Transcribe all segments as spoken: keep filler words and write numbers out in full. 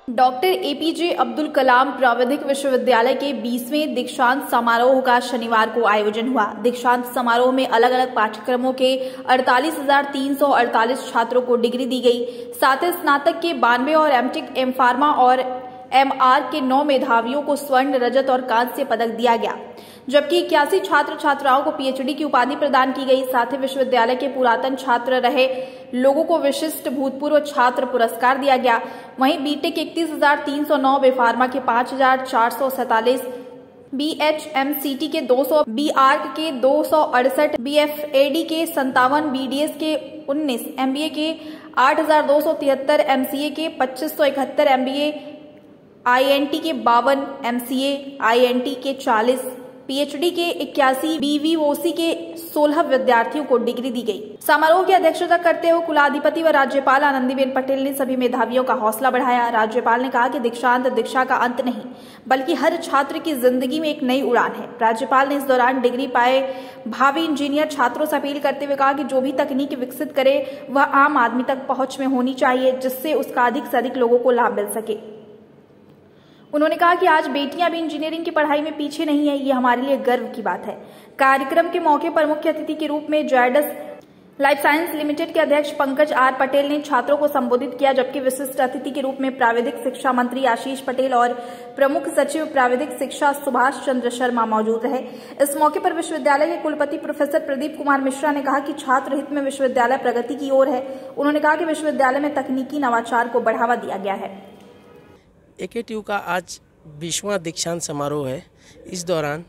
Doctor APJ Abdul Kalam प्राविधिक विश्वविद्यालय के बीसवें दीक्षांत समारोह का शनिवार को आयोजन हुआ। दीक्षांत समारोह में अलग अलग पाठ्यक्रमों के अड़तालीस हजार तीन सौ अड़तालीस छात्रों को डिग्री दी गई। साथ ही स्नातक के बानवे और एमटेक, एम फार्मा और एमआर के नौ मेधावियों को स्वर्ण, रजत और कांस्य पदक दिया गया, जबकि इक्यासी छात्र छात्राओं को पीएचडी की उपाधि प्रदान की गई। साथ ही विश्वविद्यालय के पुरातन छात्र रहे लोगों को विशिष्ट भूतपूर्व छात्र पुरस्कार दिया गया। वहीं बीटेक इकतीस हजार तीन सौ नौ, बेफार्मा के पांच हजार चार सौ सैतालीस, बीएचएमसीटी के दो सौ, बीआर्क के दो सौ अड़सठ, बीएफएडी के संतावन, बीडीएस के उन्नीस, एमबीए के आठ हजार दो सौ तिहत्तर, एमसीए के पच्चीस सौ इकहत्तर, एमबीए आईएनटी के बावन, एमसीए आईएनटी के चालीस, पीएचडी के इक्यासी, बीवीओसी के सोलह विद्यार्थियों को डिग्री दी गई। समारोह की अध्यक्षता करते हुए कुलाधिपति व राज्यपाल आनंदीबेन पटेल ने सभी मेधावियों का हौसला बढ़ाया। राज्यपाल ने कहा कि दीक्षांत दीक्षा का अंत नहीं, बल्कि हर छात्र की जिंदगी में एक नई उड़ान है। राज्यपाल ने इस दौरान डिग्री पाए भावी इंजीनियर छात्रों से अपील करते हुए कहा कि जो भी तकनीक विकसित करे वह आम आदमी तक पहुंच में होनी चाहिए, जिससे उसका अधिक से अधिक लोगों को लाभ मिल सके। उन्होंने कहा कि आज बेटियां भी इंजीनियरिंग की पढ़ाई में पीछे नहीं है, ये हमारे लिए गर्व की बात है। कार्यक्रम के मौके पर मुख्य अतिथि के रूप में जायडस लाइफ साइंस लिमिटेड के अध्यक्ष पंकज आर पटेल ने छात्रों को संबोधित किया, जबकि विशिष्ट अतिथि के रूप में प्राविधिक शिक्षा मंत्री आशीष पटेल और प्रमुख सचिव प्राविधिक शिक्षा सुभाष चंद्र शर्मा मौजूद रहे। इस मौके पर विश्वविद्यालय के कुलपति प्रोफेसर प्रदीप कुमार मिश्रा ने कहा कि छात्र हित में विश्वविद्यालय प्रगति की ओर है। उन्होंने कहा कि विश्वविद्यालय में तकनीकी नवाचार को बढ़ावा दिया गया है। एकेटीयू का आज बीसवां दीक्षांत समारोह है। इस दौरान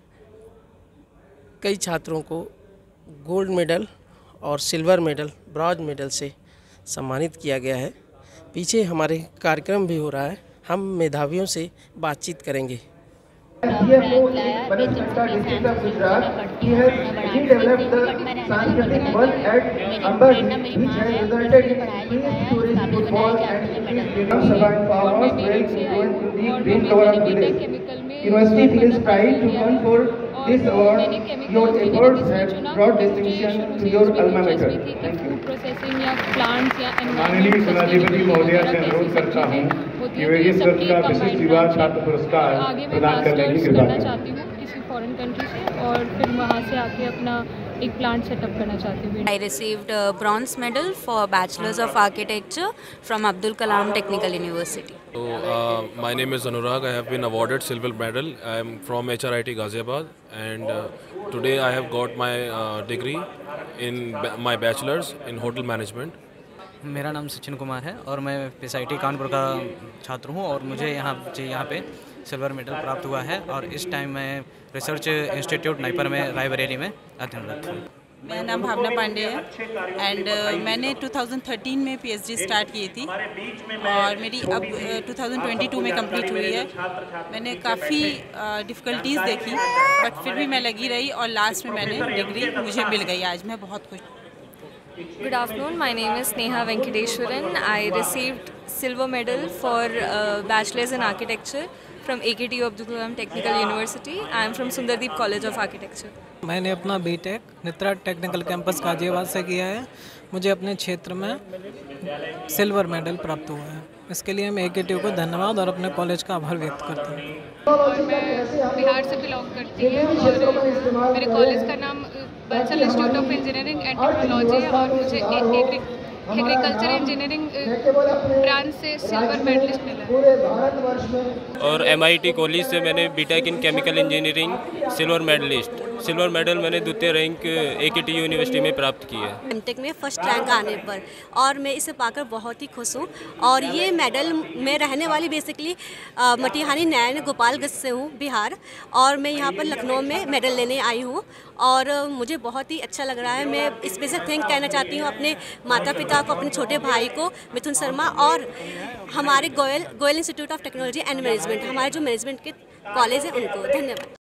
कई छात्रों को गोल्ड मेडल और सिल्वर मेडल, ब्रॉन्ज मेडल से सम्मानित किया गया है। पीछे हमारे कार्यक्रम भी हो रहा है, हम मेधावियों से बातचीत करेंगे। University feels pride to win for this award. Your efforts have brought distinction to your alma mater. Thank you. Processing या प्लांट्स या माननीय कुलाधिपति महोदया से अनुरोध करता हूँ कि वे इस वर्ष का विशिष्ट युवा छात्र पुरस्कार प्रदान करने की कृपा करें। चाहती हूँ किसी फॉरेन कंट्री से, और फिर वहाँ से आके अपना एक प्लांट सेटअप करना चाहती हूँ। I received a bronze medal for Bachelor's of Architecture from Abdul Kalam Technical University. So, uh, my name is Anurag. I have been awarded silver medal. I am from H R I T Ghaziabad, and uh, today I have got my uh, degree in my bachelor's in hotel management. मेरा नाम सचिन कुमार है और मैं PSIT Kanpur का छात्र हूँ और मुझे यहाँ यहाँ पे सिल्वर मेडल प्राप्त हुआ है और इस टाइम मैं रिसर्च इंस्टीट्यूट नाइपर में रायबरेली में अध्ययनरत हूँ। मेरा नाम भावना पांडे है एंड uh, मैंने दो हज़ार तेरह में पीएचडी स्टार्ट की थी और मेरी अब uh, दो हज़ार बाईस में कंप्लीट हुई है। मैंने काफ़ी डिफ़िकल्टीज़ uh, देखी, बट फिर भी मैं लगी रही और लास्ट में मैंने डिग्री मुझे मिल गई। आज मैं बहुत खुश हूँ। Good afternoon, my name is Sneha Venkateshwaran. I received silver medal for uh, Bachelor's in Architecture from A K T U Abdul Kalam Technical University. I am from Sundardeep College of Architecture. मैंने अपना BTech NITRA technical campus Ghaziabad से किया है। मुझे अपने क्षेत्र में silver medal प्राप्त हुआ है। इसके लिए मैं एकेटीयू को धन्यवाद और अपने कॉलेज का आभार व्यक्त करता हूँ। और मैं बिहार से बिलोंग करती हूँ और मेरे कॉलेज का नाम Bansal institute of engineering and technology है और मुझे एग्रीकल्चर इंजीनियरिंग ब्रांच से सिल्वर मेडलिस्ट मिला। और एमआईटी कॉलेज से मैंने BTech in chemical engineering silver medalist silver medal मैंने द्वितीय रैंक एकेटीयू यूनिवर्सिटी में प्राप्त की है। एमटेक में फर्स्ट रैंक आने पर, और मैं इसे पाकर बहुत ही खुश हूँ। और ये मेडल मैं रहने वाली बेसिकली मटिहानी नैन गोपालगंज से हूँ, बिहार, और मैं यहाँ पर लखनऊ में मेडल लेने आई हूँ और मुझे बहुत ही अच्छा लग रहा है। मैं स्पेशल थैंक कहना चाहती हूँ अपने माता पिता को, अपने छोटे भाई को मिथुन शर्मा, और हमारे Goyal Goyal institute of technology and management, हमारे जो मैनेजमेंट के कॉलेज है उनको धन्यवाद।